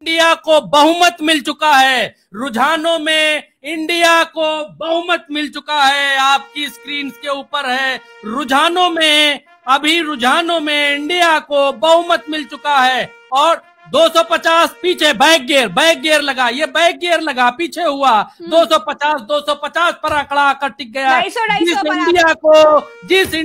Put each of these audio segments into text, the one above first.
India को बहुमत मिल चुका है, रुझानों में इंडिया को बहुमत मिल चुका है। आपकी स्क्रीन के ऊपर है रुझानों में, अभी रुझानों में इंडिया को बहुमत मिल चुका है। और 250 पीछे बैक गियर लगा, ये बैक गियर लगा, पीछे हुआ 250 पर आंकड़ा आकर टिक गया। जिस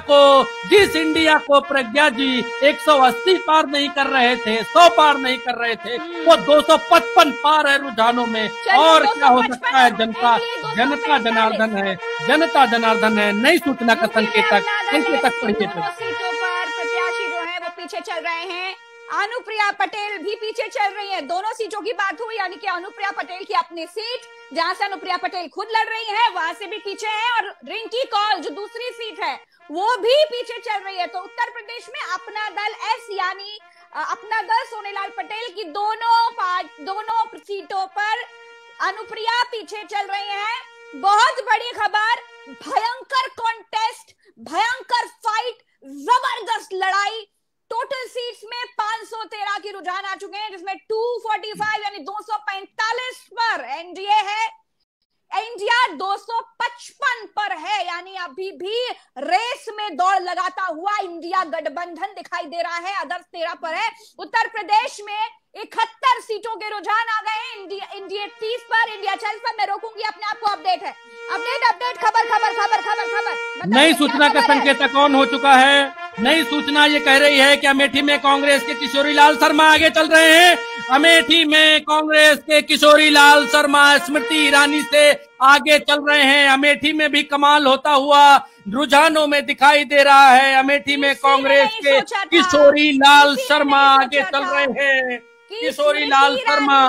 इंडिया को प्रज्ञा जी 180 पार नहीं कर रहे थे, 100 पार नहीं कर रहे थे, वो 255 पार है रुझानों में। और क्या हो सकता है? जनता जनार्दन है, नई सूचना का संकेतक पढ़िए। प्रत्याशी जो है वो पीछे चल रहे हैं, अनुप्रिया पटेल भी पीछे चल रही है। दोनों सीटों की बात हुई, यानी कि अनुप्रिया पटेल की अपनी सीट जहां से अनुप्रिया पटेल खुद लड़ रही है वहां से भी पीछे है, और रिंकी कौल जो दूसरी सीट है वो भी पीछे चल रही है। तो उत्तर प्रदेश में अपना दल एस यानी अपना दल सोनेलाल पटेल की दोनों सीटों पर अनुप्रिया पीछे चल रही है। बहुत बड़ी खबर, भयंकर कॉन्टेस्ट, भयंकर फाइट, जबरदस्त लड़ाई। टोटल सीट्स में 513 की रुझान आ चुके हैं, जिसमें 245 यानी 245 पर एनडीए है, इंडिया 255 पर है, यानी अभी भी रेस में दौड़ लगाता हुआ इंडिया गठबंधन दिखाई दे रहा है। अदर्स 13 पर है। उत्तर प्रदेश में 71 सीटों के रुझान आ गए हैं, इंडिया 30 पर, इंडिया 40 पर। मैं रोकूंगी अपने आप को। अपडेट है, अपडेट खबर। नई सूचना का संकेतक ऑन हो चुका है। नई सूचना ये कह रही है कि अमेठी में कांग्रेस के किशोरी लाल शर्मा आगे चल रहे हैं। अमेठी में कांग्रेस के किशोरी लाल शर्मा स्मृति ईरानी से आगे चल रहे हैं। अमेठी में भी कमाल होता हुआ रुझानों में दिखाई दे रहा है। अमेठी में कांग्रेस के किशोरी लाल शर्मा आगे चल रहे हैं। किशोरी लाल शर्मा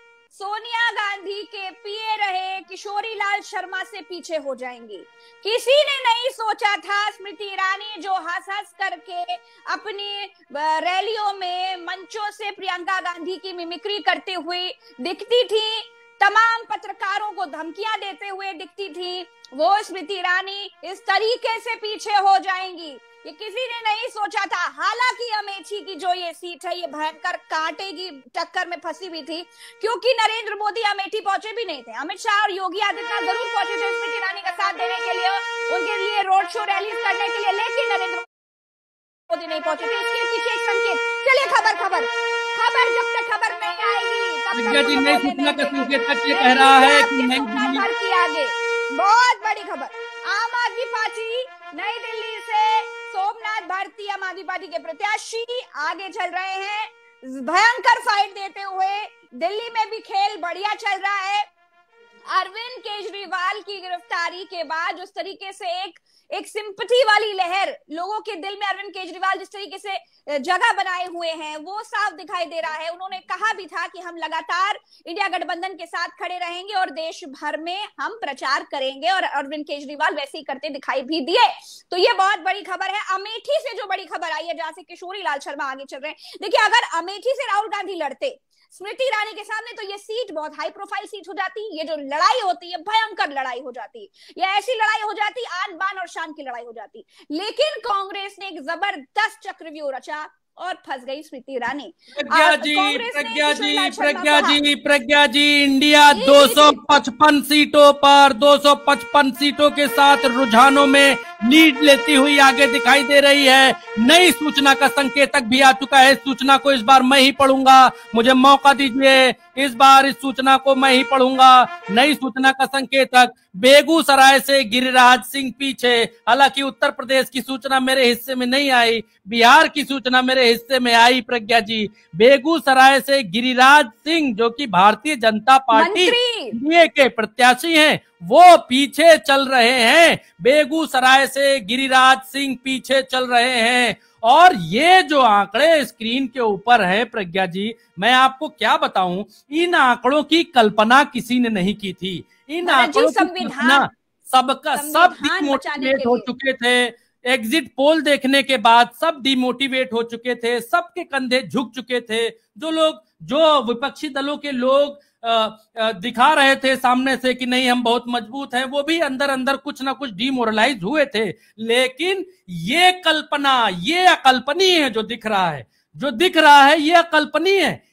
सोनिया गांधी के पीए रहे किशोरी लाल शर्मा से पीछे हो जाएंगी। किसी ने नहीं सोचा था स्मृति ईरानी जो हंस करके अपनी रैलियों में मंचों से प्रियंका गांधी की मिमिक्री करते हुए दिखती थी, तमाम पत्रकारों को धमकियां देते हुए दिखती थी, वो स्मृति ईरानी इस तरीके से पीछे हो जाएंगी, ये किसी ने नहीं सोचा था। हालांकि अमेठी की जो ये सीट है ये भयंकर कांटे की टक्कर में फंसी हुई थी, क्योंकि नरेंद्र मोदी अमेठी पहुंचे भी नहीं थे। अमित शाह और योगी आदित्यनाथ जरूर पहुंचे थे स्मृति ईरानी का साथ देने के लिए, उनके लिए रोड शो रैली करने के लिए, लेकिन नरेंद्र मोदी नहीं पहुंचे थे। इसके पीछे एक संकेत। चलिए खबर जब तक खबर नहीं आएगी नई सूचना का संकेतक ये कह रहा है कि आगे बहुत बड़ी खबर, आम आदमी पार्टी नई दिल्ली से सोमनाथ भारती आम आदमी पार्टी के प्रत्याशी आगे चल रहे हैं, भयंकर फाइट देते हुए। दिल्ली में भी खेल बढ़िया चल रहा है। अरविंद केजरीवाल की गिरफ्तारी के बाद जिस तरीके से एक सिंपैथी वाली लहर लोगों के दिल में अरविंद केजरीवाल जिस तरीके से जगह बनाए हुए हैं वो साफ दिखाई दे रहा है। उन्होंने कहा भी था कि हम लगातार इंडिया गठबंधन के साथ खड़े रहेंगे और देश भर में हम प्रचार करेंगे, और अरविंद केजरीवाल वैसे ही करते दिखाई भी दिए। तो ये बहुत बड़ी खबर है। अमेठी से जो बड़ी खबर आई है जहां से किशोरी लाल शर्मा आगे चल रहे हैं, देखिए अगर अमेठी से राहुल गांधी लड़ते स्मृति ईरानी के सामने तो ये सीट बहुत हाई प्रोफाइल सीट हो जाती, ये जो लड़ाई होती है भयंकर लड़ाई हो जाती, ये ऐसी लड़ाई हो जाती, आन बान और शान की लड़ाई हो जाती। लेकिन कांग्रेस ने एक जबरदस्त चक्रव्यूह रचा और फंस गई स्मृति ईरानी। प्रज्ञा जी इंडिया 255 सीटों पर 255 सीटों के साथ रुझानों में लीड लेती हुई आगे दिखाई दे रही है। नई सूचना का संकेतक भी आ चुका है। इस सूचना को इस बार मैं ही पढ़ूंगा, मुझे मौका दीजिए, इस बार इस सूचना को मैं ही पढ़ूंगा। नई सूचना का संकेतक, बेगूसराय से गिरिराज सिंह पीछे। हालांकि उत्तर प्रदेश की सूचना मेरे हिस्से में नहीं आई, बिहार की सूचना मेरे हिस्से में आई। प्रज्ञा जी, बेगूसराय से गिरिराज सिंह जो कि भारतीय जनता पार्टी एनडीए के प्रत्याशी हैं, वो पीछे चल रहे हैं। बेगूसराय से गिरिराज सिंह पीछे चल रहे हैं। और ये जो आंकड़े स्क्रीन के ऊपर हैं प्रज्ञा जी, मैं आपको क्या बताऊं, इन आंकड़ों की कल्पना किसी ने नहीं की थी। इन आंकड़ों की कल्पना सब डिमोटिवेट हो चुके थे। एग्जिट पोल देखने के बाद सब डिमोटिवेट हो चुके थे, सबके कंधे झुक चुके थे। जो विपक्षी दलों के लोग दिखा रहे थे सामने से कि नहीं हम बहुत मजबूत हैं, वो भी अंदर अंदर कुछ ना कुछ डिमोरलाइज हुए थे। लेकिन ये कल्पना, ये अकल्पनीय है जो दिख रहा है ये अकल्पनीय है।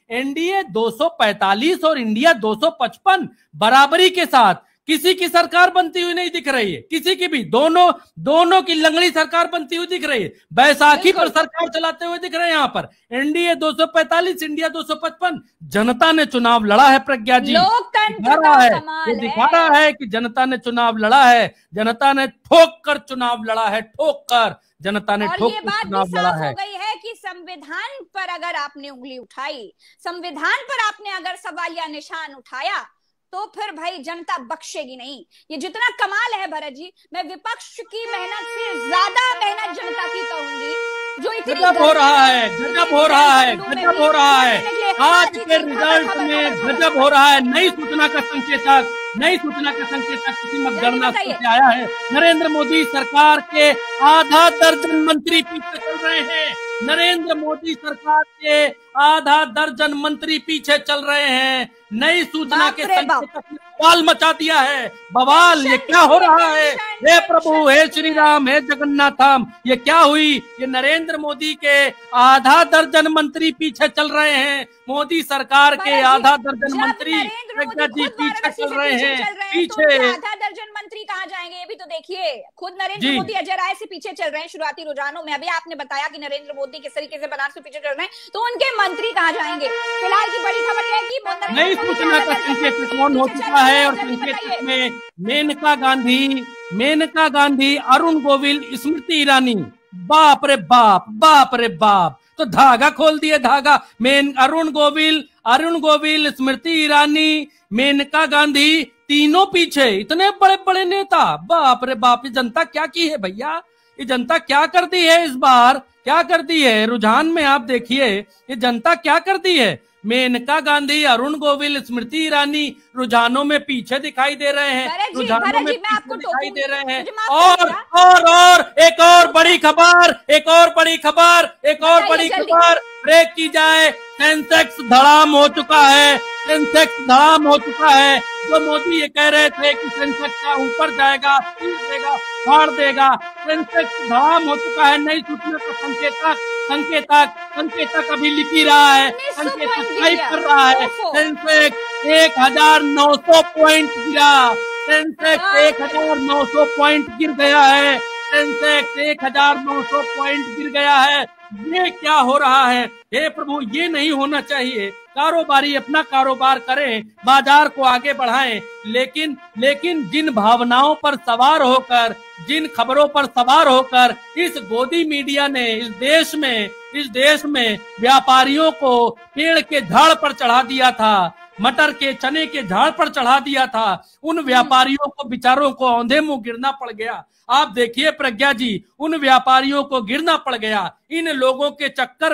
एनडीए 245 और इंडिया 255 बराबरी के साथ किसी की सरकार बनती हुई नहीं दिख रही है, किसी की भी। दोनों की लंगड़ी सरकार बनती हुई दिख रही है, बैसाखी पर सरकार चलाते हुए दिख रहे हैं। यहाँ पर एनडीए 245, इंडिया 255। जनता ने चुनाव लड़ा है प्रज्ञा जी, लोकतंत्र दिखा रहा है कि जनता ने चुनाव लड़ा है। जनता ने ठोक कर चुनाव लड़ा है, ठोक कर जनता ने ठोक कर चुनाव लड़ा है। हो गई है कि संविधान पर अगर आपने उंगली उठाई, संविधान पर आपने अगर सवालिया निशान उठाया, तो फिर भाई जनता बख्शेगी नहीं। ये जितना कमाल है भरत जी, मैं विपक्ष की मेहनत से ज्यादा मेहनत जनता की कहूंगी, जो इतनी गजब हो रहा है, गजब हो रहा है, गजब हो रहा है। आज के रिजल्ट में गजब हो रहा है। नई सूचना का संकेतक, नई सूचना का संकेतक किसी मतगणना से आया है। नरेंद्र मोदी सरकार के आधा दर्जन मंत्री पीछे चल रहे हैं। नरेंद्र मोदी सरकार के आधा दर्जन मंत्री पीछे चल रहे हैं। नई सूचना के संकेतक ने बवाल मचा दिया है, बवाल। ये क्या हो रहा है? हे प्रभु, हे श्री राम, हे जगन्नाथम, ये क्या हुई? ये नरेंद्र मोदी के आधा दर्जन मंत्री पीछे चल रहे हैं। मोदी सरकार के आधा दर्जन मंत्री प्रज्ञा जी पीछे चल रहे हैं। पीछे आधा दर्जन मंत्री कहाँ जाएंगे? ये भी तो देखिए, खुद नरेंद्र मोदी अजय राय से पीछे चल रहे हैं शुरुआती रुझानों में। अभी आपने बताया कि नरेंद्र मोदी किस तरीके से बनारस से पीछे चल रहे हैं, तो उनके मंत्री कहाँ जाएंगे? फिलहाल की बड़ी खबर यह है कि नई सूचना का संकेतक कौन हो चुका है, और संकेतक में मेनका गांधी, अरुण गोविल, स्मृति ईरानी। बाप रे बाप, बाप रे बाप। तो धागा खोल दिए, धागा। अरुण गोविल, स्मृति ईरानी, मेनका गांधी, तीनों पीछे। इतने बड़े बड़े नेता, बाप रे बाप। ये जनता क्या की है भैया? ये जनता क्या कर दी है इस बार? क्या कर दी है रुझान में? आप देखिए ये जनता क्या कर दी है। मेनका गांधी, अरुण गोविल, स्मृति ईरानी रुझानों में पीछे दिखाई दे रहे हैं, रुझानों में पीछे दिखाई दे रहे हैं। और एक और बड़ी खबर, एक और बड़ी खबर ब्रेक की जाए। सेंसेक्स धड़ाम हो चुका है, सेंसेक्स धड़ाम हो चुका है। जो मोदी ये कह रहे थे कि सेंसेक्स का ऊपर जाएगा, पीस देगा, फाड़ देगा, सेंसेक्स धड़ाम हो चुका है। नई सूचना का संकेतक अभी लिख ही रहा है, संकेतक टाइप कर रहा है। सेंसेक्स 1900 पॉइंट गिरा, सेंसेक्स 1900 पॉइंट गिर गया है, सेंसेक्स 1900 पॉइंट गिर गया है। ये क्या हो रहा है? हे प्रभु, ये नहीं होना चाहिए। कारोबारी अपना कारोबार करें, बाजार को आगे बढ़ाएं, लेकिन जिन भावनाओं पर सवार होकर, जिन खबरों पर सवार होकर इस गोदी मीडिया ने इस देश में व्यापारियों को पेड़ के झाड़ पर चढ़ा दिया था, मटर के चने के झाड़ पर चढ़ा दिया था, उन व्यापारियों को बेचारों को औंधे मुंह गिरना पड़ गया। आप देखिए प्रज्ञा जी, उन व्यापारियों को गिरना पड़ गया। इन लोगों के चक्कर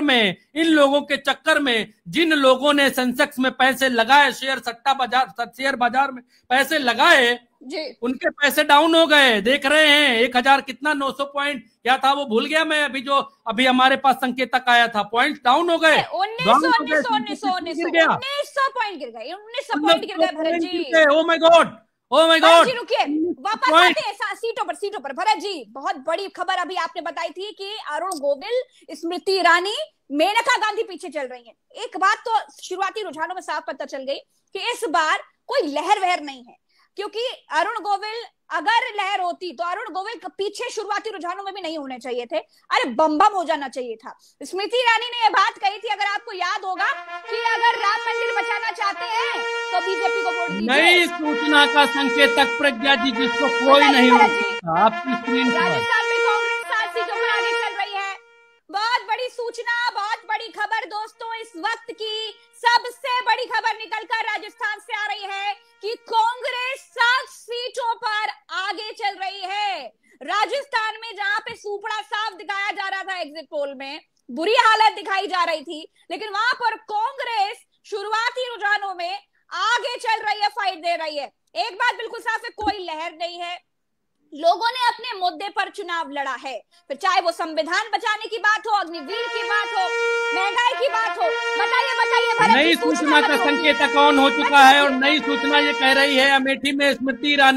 में जिन लोगों ने सेंसेक्स में पैसे लगाए, शेयर बाजार में पैसे लगाए, उनके पैसे डाउन हो गए। देख रहे हैं 1000 कितना 900 पॉइंट क्या था वो भूल गया मैं। अभी हमारे पास संकेतक आया था, पॉइंट डाउन हो गए, 1900 पॉइंट गिर गए, 1900 पॉइंट गिर गए Bharat ji. Oh my god, oh my god. रुकिए, वापस आते हैं सीटों पर। भरत जी, बहुत बड़ी खबर अभी आपने बताई थी कि अरुण गोविल, स्मृति ईरानी, मेनका गांधी पीछे चल रही हैं। एक बात तो शुरुआती रुझानों में साफ पता चल गई कि इस बार कोई लहर वहर नहीं है, क्योंकि अरुण गोविल, अगर लहर होती तो अरुण गोविल पीछे शुरुआती रुझानों में भी नहीं होने चाहिए थे। अरे बम हो जाना चाहिए था। स्मृति ईरानी ने यह बात कही थी, अगर आपको याद होगा, कि अगर राम मंदिर बचाना चाहते हैं तो बीजेपी को वोट दीजिए। नई सूचना का संकेतक प्रज्ञा जी, जिसको कोई नहीं होता आपकी स्क्रीन पर। राजस्थान में कांग्रेस 7 सीटों पर आगे चल रही है। बहुत बड़ी सूचना, बहुत बड़ी खबर दोस्तों। इस वक्त की सबसे बड़ी खबर निकलकर राजस्थान से आ रही है कि कांग्रेस 7 सीटों पर आगे चल रही है। राजस्थान में जहां पे सुपड़ा साफ दिखाया जा रहा था, एग्जिट पोल में बुरी हालत दिखाई जा रही थी, लेकिन वहां पर कांग्रेस शुरुआती रुझानों में आगे चल रही है, फाइट दे रही है। एक बात बिल्कुल साफ है, कोई लहर नहीं है। लोगों ने अपने मुद्दे पर चुनाव लड़ा है, फिर चाहे वो संविधान बचाने की बात हो, अग्निवीर की बात हो, महंगाई की बात हो। बताइए नई सूचना का संकेतक ऑन हो चुका है, और नई सूचना ये कह रही है अमेठी में स्मृति ईरानी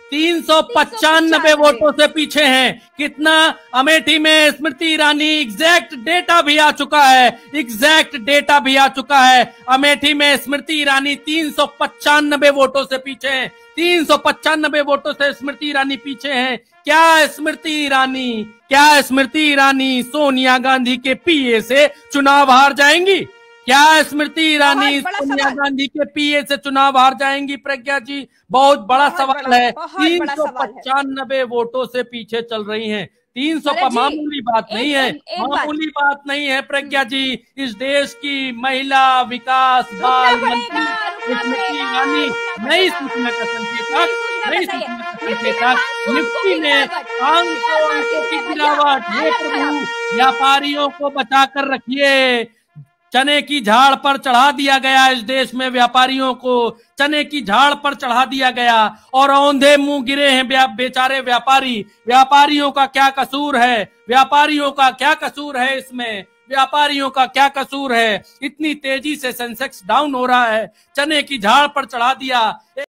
395 वोटों से पीछे हैं। कितना? अमेठी में स्मृति ईरानी, एग्जैक्ट डेटा भी आ चुका है, एग्जैक्ट डेटा भी आ चुका है। अमेठी में स्मृति ईरानी 395 वोटों से पीछे हैं, 395 वोटों से स्मृति ईरानी पीछे हैं। क्या स्मृति ईरानी सोनिया गांधी के पीए से चुनाव हार जाएंगी? क्या स्मृति ईरानी सोनिया गांधी के पीए से चुनाव हार जाएंगी? प्रज्ञा जी, बहुत बड़ा सवाल है। 395 वोटों से पीछे चल रही हैं। 300 पर मामूली बात नहीं है, मामूली बात नहीं है प्रज्ञा जी। इस देश की महिला विकास बाल मंत्री स्मृति ईरानी नई सूचना का संकेतक, निफ्टी में अंकों की गिरावट। हे प्रभु, व्यापारियों को बचाकर रखिए। चने की झाड़ पर चढ़ा दिया गया, इस देश में व्यापारियों को चने की झाड़ पर चढ़ा दिया गया और औंधे मुंह गिरे हैं बेचारे व्यापारी। व्यापारियों का क्या कसूर है? व्यापारियों का क्या कसूर है इसमें? व्यापारियों का क्या कसूर है? इतनी तेजी से सेंसेक्स डाउन हो रहा है, चने की झाड़ पर चढ़ा दिया।